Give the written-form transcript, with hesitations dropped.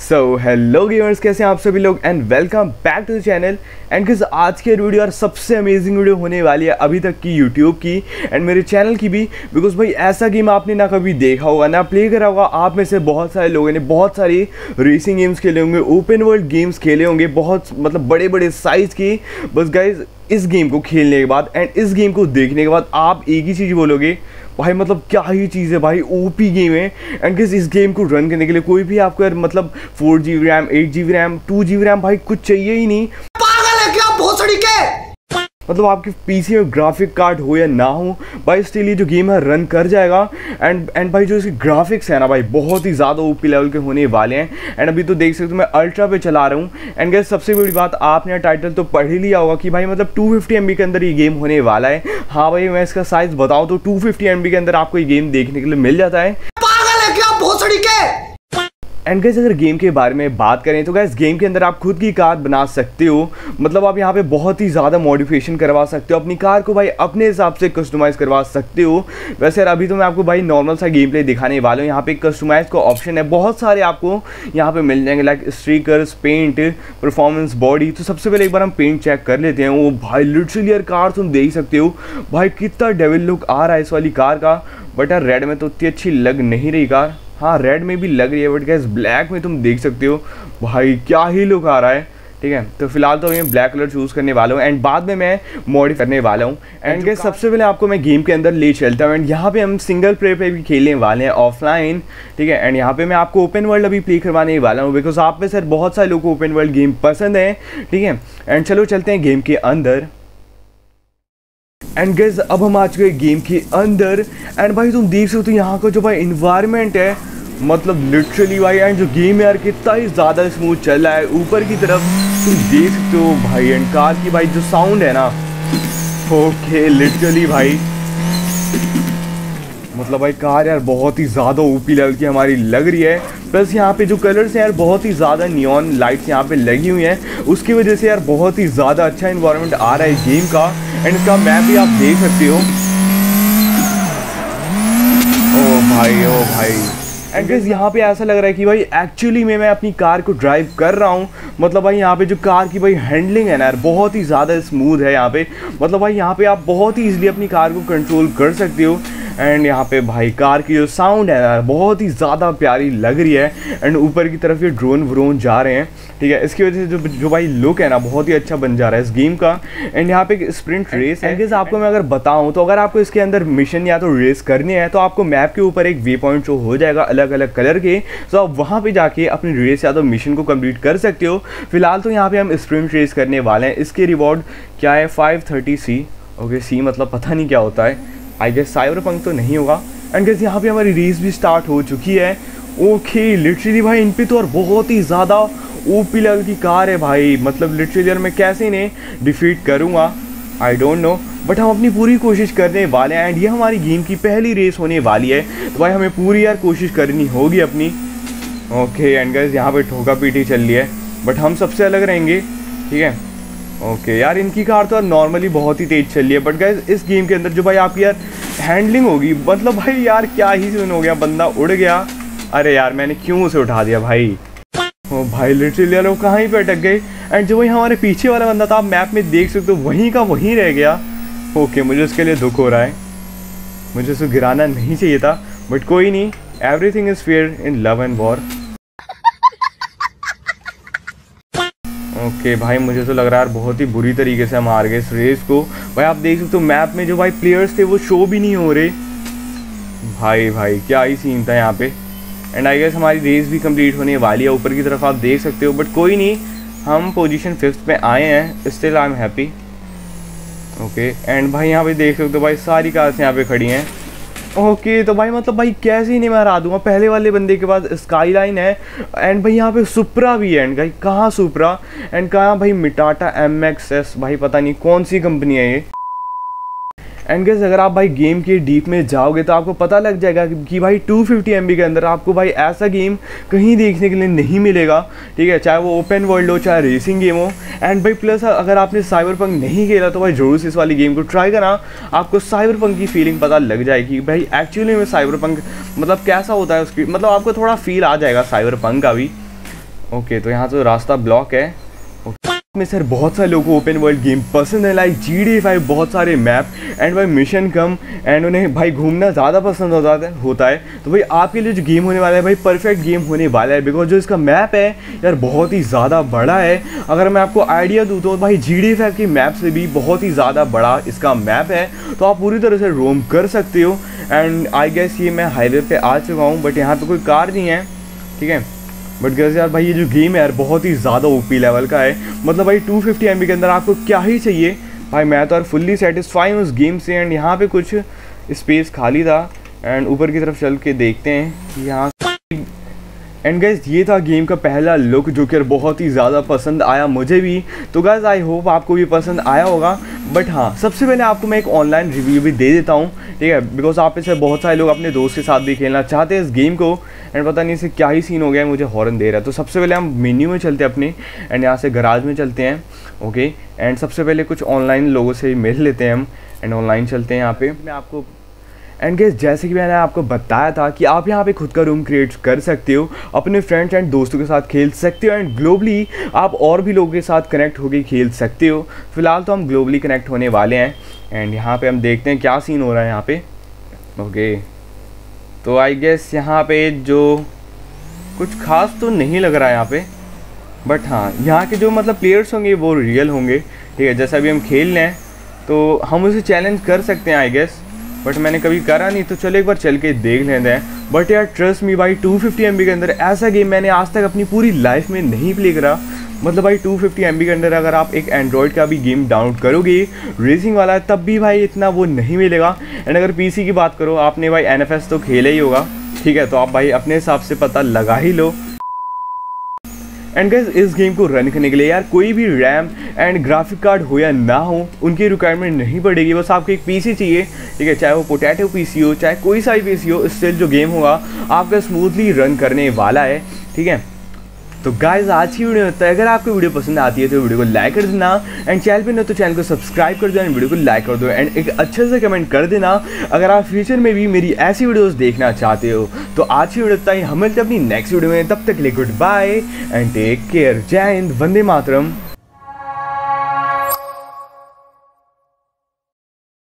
So hello gamers, कैसे हैं आप सभी लोग and welcome back to the channel. And किस आज के वीडियो यार सबसे अमेजिंग वीडियो होने वाली है अभी तक की यूट्यूब की एंड मेरे चैनल की भी, बिकॉज भाई ऐसा गेम आपने ना कभी देखा होगा ना प्ले करा होगा। आप में से बहुत सारे लोगों ने बहुत सारी रेसिंग गेम्स खेले होंगे, ओपन वर्ल्ड गेम्स खेले होंगे, बहुत मतलब बड़े बड़े साइज़ की। बस गाइज इस गेम को खेलने के बाद एंड इस गेम को देखने के बाद आप एक ही चीज़ बोलोगे, भाई मतलब क्या ही चीज़ है भाई, ओपी गेम है। एंड किस इस गेम को रन करने के लिए कोई भी आपको यार मतलब 4GB RAM, 8GB RAM, 2GB RAM भाई कुछ चाहिए ही नहीं। पागल है क्या भोसड़ी के? मतलब आपके पीसी में ग्राफिक कार्ड हो या ना हो भाई स्टिल ये जो गेम है रन कर जाएगा। एंड भाई जो इसके ग्राफिक्स है ना भाई बहुत ही ज़्यादा ओपी लेवल के होने वाले हैं। एंड अभी तो देख सकते हो मैं अल्ट्रा पे चला रहा हूँ। एंड गैस सबसे बड़ी बात, आपने टाइटल तो पढ़ ही लिया होगा कि भाई मतलब 250 MB के अंदर ये गेम होने वाला है। हाँ भाई मैं इसका साइज़ बताऊँ तो 250 MB के अंदर आपको ये गेम देखने के लिए मिल जाता है। पागल है क्या भोसड़ी के? एंड गैस अगर गेम के बारे में बात करें तो गैस गेम के अंदर आप खुद की कार बना सकते हो। मतलब आप यहाँ पे बहुत ही ज़्यादा मॉडिफिकेशन करवा सकते हो, अपनी कार को भाई अपने हिसाब से कस्टमाइज़ करवा सकते हो। वैसे यार अभी तो मैं आपको भाई नॉर्मल सा गेम प्ले दिखाने वाला हूँ। यहाँ पे कस्टमाइज़ का ऑप्शन है, बहुत सारे आपको यहाँ पे मिल जाएंगे like stickers, paint, performance, body. तो सबसे पहले एक बार हम पेंट चेक कर लेते हैं। वो भाई लिटरली यार कार तुम देख सकते हो भाई कितना डेविल लुक आ रहा है इस वाली कार का। बट यार रेड में तो उतनी अच्छी लग नहीं रही कार, हाँ रेड में भी लग रही है, बट गैस ब्लैक में तुम देख सकते हो भाई क्या ही लुक आ रहा है। ठीक है, तो फिलहाल तो मैं ब्लैक कलर चूज़ करने वाला हूँ एंड बाद में मैं मॉडिफाई करने वाला हूँ। एंड गैस सबसे पहले आपको मैं गेम के अंदर ले चलता हूँ। एंड यहाँ पे हम सिंगल प्लेयर पे भी खेलने वाले हैं ऑफलाइन। ठीक है, एंड यहाँ पे मैं आपको ओपन वर्ल्ड अभी प्ले करवाने वाला हूँ, बिकॉज आप में सर बहुत सारे लोगों को ओपन वर्ल्ड गेम पसंद है। ठीक है, एंड चलो चलते हैं गेम के अंदर। एंड गैस अब हम आ चुके हैं गेम के अंदर। एंड भाई तुम देख सकते हो यहाँ का जो भाई इन्वायरमेंट है, मतलब लिटरली भाई। एंड जो गेम है यार कितना ही ज़्यादा स्मूथ चल रहा है। ऊपर की तरफ तुम देख सकते हो भाई, एंड कार की भाई जो साउंड है ना, ओके लिटरली भाई मतलब भाई कार यार बहुत ही ज़्यादा ओपी लेवल की हमारी लग रही है। प्लस यहाँ पे जो कलर्स हैं यार बहुत ही ज़्यादा नियॉन लाइट्स यहाँ पे लगी हुई हैं, उसकी वजह से यार बहुत ही ज़्यादा अच्छा इन्वायरमेंट आ रहा है गेम का। एंड इसका मैप भी आप देख सकते हो। ओ भाई एंड गाइस यहाँ पे ऐसा लग रहा है कि भाई एक्चुअली में मैं अपनी कार को ड्राइव कर रहा हूँ। मतलब भाई यहाँ पे जो कार की भाई हैंडलिंग है ना यार बहुत ही ज़्यादा स्मूथ है यहाँ पे। मतलब भाई यहाँ पे आप बहुत ही ईजिली अपनी कार को कंट्रोल कर सकते हो। एंड यहाँ पे भाई कार की जो साउंड है ना बहुत ही ज़्यादा प्यारी लग रही है। एंड ऊपर की तरफ ये ड्रोन व्रोन जा रहे हैं। ठीक है, इसकी वजह से जो भाई लुक है ना बहुत ही अच्छा बन जा रहा है इस गेम का। एंड यहाँ पे एक स्प्रिंट रेस है। गाइस आपको मैं अगर बताऊँ तो अगर आपको इसके अंदर मिशन या तो रेस करनी है तो आपको मैप के ऊपर एक वे पॉइंट शो हो जाएगा अलग अलग कलर के। तो आप वहाँ पे जाके अपनी रेस या तो मिशन को कंप्लीट कर सकते हो। फिलहाल तो यहाँ पे हम स्प्रिंट रेस करने वाले हैं। इसके रिवॉर्ड क्या है 530C। ओके, सी मतलब पता नहीं क्या होता है, आई गेस साइबरपंक तो नहीं होगा। एंड गाइस यहाँ पे हमारी रेस भी स्टार्ट हो चुकी है। ओके लिटरली भाई इन पे तो और बहुत ही ज़्यादा ओपी लेवल की कार है भाई। मतलब लिटरली यार मैं कैसे इन्हें डिफीट करूँगा आई डोंट नो, बट हम अपनी पूरी कोशिश करने वाले हैं। एंड ये हमारी गेम की पहली रेस होने वाली है, तो भाई हमें पूरी यार कोशिश करनी होगी अपनी। ओके एंड गाइस यहाँ पे ठोका पीटी चल रही है, बट हम सबसे अलग रहेंगे। ठीक है, ओके यार इनकी कार तो नॉर्मली बहुत ही तेज़ चल रही है, बट गाइस इस गेम के अंदर जो भाई आपकी यार हैंडलिंग होगी, मतलब भाई यार क्या ही सीन हो गया, बंदा उड़ गया। अरे यार मैंने क्यों उसे उठा दिया भाई। ओ भाई लिटरली यार वो कहाँ ही पे अटक गए। एंड जो भाई हमारे पीछे वाला बंदा था आप मैप में देख सकते हो वहीं का वहीं रह गया। ओके मुझे उसके लिए दुख हो रहा है, मुझे उसको गिराना नहीं चाहिए था, बट कोई नहीं, everything is fair in love and war. Okay भाई मुझे तो लग रहा है यार बहुत ही बुरी तरीके से हम हार गए इस रेस को। भाई आप देख सकते हो मैप में जो भाई प्लेयर्स थे वो शो भी नहीं हो रहे। भाई क्या ही सीन था यहाँ पे। एंड आई गेस हमारी रेस भी कंप्लीट होने वाली है, ऊपर की तरफ आप देख सकते हो, बट कोई नहीं, हम पोजीशन 5th पे आए हैं, still I am happy. Okay and भाई यहाँ पे देख सकते हो भाई सारी कार्स यहाँ पे खड़ी हैं। ओके तो भाई मतलब भाई कैसे नहीं मैं हरा दूंगा, पहले वाले बंदे के पास स्काईलाइन है एंड भाई यहाँ पे सुप्रा भी है। एंड भाई कहाँ सुप्रा एंड कहाँ भाई मिटाटा MXS, भाई पता नहीं कौन सी कंपनी है ये। एंड गाइस अगर आप भाई गेम के डीप में जाओगे तो आपको पता लग जाएगा कि भाई 250 MB के अंदर आपको भाई ऐसा गेम कहीं देखने के लिए नहीं मिलेगा। ठीक है, चाहे वो ओपन वर्ल्ड हो चाहे रेसिंग गेम हो। एंड भाई प्लस अगर आपने साइबरपंक नहीं खेला तो भाई जरूर से इस वाली गेम को ट्राई करना, आपको साइबरपंक की फीलिंग पता लग जाएगी भाई एक्चुअली में साइबरपंक मतलब कैसा होता है उसकी, मतलब आपको थोड़ा फील आ जाएगा साइबरपंक का भी। ओके, तो यहाँ तो रास्ता ब्लॉक है। में सर बहुत सारे लोगों को ओपन वर्ल्ड गेम पसंद है, लाइक GTA 5 बहुत सारे मैप एंड भाई मिशन कम एंड उन्हें भाई घूमना ज़्यादा पसंद होता है। तो भाई आपके लिए जो गेम होने वाला है भाई परफेक्ट गेम होने वाला है, बिकॉज जो इसका मैप है यार बहुत ही ज़्यादा बड़ा है। अगर मैं आपको आइडिया दूँ तो भाई GTA 5 की मैप से भी बहुत ही ज़्यादा बड़ा इसका मैप है, तो आप पूरी तरह से रोम कर सकते हो। एंड आई गेस ये मैं हाईवे पे आ चुका हूँ, बट यहाँ पे कोई कार नहीं है, ठीक है। बट गैस यार भाई ये जो गेम है यार बहुत ही ज़्यादा ओपी लेवल का है, मतलब भाई 250 MB के अंदर आपको क्या ही चाहिए भाई। मैं तो यार फुल्ली सेटिस्फाई हूँ उस गेम से। एंड यहाँ पे कुछ स्पेस खाली था एंड ऊपर की तरफ चल के देखते हैं यहाँ। एंड गाइस ये था गेम का पहला लुक जो कि बहुत ही ज़्यादा पसंद आया मुझे भी। तो गाइस आई होप आपको भी पसंद आया होगा। बट हाँ, सबसे पहले आपको मैं एक ऑनलाइन रिव्यू भी दे देता हूँ, ठीक है, बिकॉज आप इससे बहुत सारे लोग अपने दोस्त के साथ भी खेलना चाहते हैं इस गेम को। एंड पता नहीं इसे क्या ही सीन हो गया है, मुझे हॉर्न दे रहा है। तो सबसे पहले हम मेन्यू में चलते हैं अपने एंड यहाँ से गराज में चलते हैं, ओके। एंड सबसे पहले कुछ ऑनलाइन लोगों से मिल लेते हैं हम एंड ऑनलाइन चलते हैं यहाँ पे मैं आपको। एंड गाइस जैसे कि मैंने आपको बताया था कि आप यहाँ पे खुद का रूम क्रिएट कर सकते हो, अपने फ्रेंड्स एंड दोस्तों के साथ खेल सकते हो एंड ग्लोबली आप और भी लोगों के साथ कनेक्ट होकर खेल सकते हो। फिलहाल तो हम ग्लोबली कनेक्ट होने वाले हैं एंड यहाँ पे हम देखते हैं क्या सीन हो रहा है यहाँ पे, ओके। तो आई गेस यहाँ पे जो कुछ खास तो नहीं लग रहा है यहाँ पे, बट हाँ यहाँ के जो मतलब प्लेयर्स होंगे वो रियल होंगे, ठीक है। जैसा अभी हम खेल रहे हैं तो हम उसे चैलेंज कर सकते हैं आई गेस, बट मैंने कभी करा नहीं, तो चलो एक बार चल के देख लेते हैं। बट यार ट्रस्ट मी भाई 250 MB के अंदर ऐसा गेम मैंने आज तक अपनी पूरी लाइफ में नहीं प्ले करा। मतलब भाई 250 MB के अंदर अगर आप एक एंड्रॉयड का भी गेम डाउनलोड करोगे रेसिंग वाला, तब भी भाई इतना वो नहीं मिलेगा। एंड अगर PC की बात करो, आपने भाई NFS तो खेला ही होगा, ठीक है, तो आप भाई अपने हिसाब से पता लगा ही लो। एंड गाइस इस गेम को रन करने के लिए यार कोई भी रैम एंड ग्राफिक कार्ड हो या ना हो, उनकी रिक्वायरमेंट नहीं पड़ेगी। बस आपको एक PC चाहिए, ठीक है, चाहे वो पोटैटो PC हो चाहे कोई सा भी PC हो, स्टिल जो गेम होगा आपका स्मूथली रन करने वाला है, ठीक है। तो गाइस आज की वीडियो होता है, अगर आपको वीडियो पसंद आती है तो वीडियो को लाइक कर देना एंड चैनल पे न तो चैनल को सब्सक्राइब कर दो एंड वीडियो को लाइक कर दो एंड एक अच्छे से कमेंट कर देना अगर आप फ्यूचर में भी मेरी ऐसी वीडियोस देखना चाहते हो। तो आज की वीडियो होता है, हम मिलते हैं अपनी नेक्स्ट वीडियो में, तब तक के लिए good bye and take care. जय हिंद, वंदे मातरम।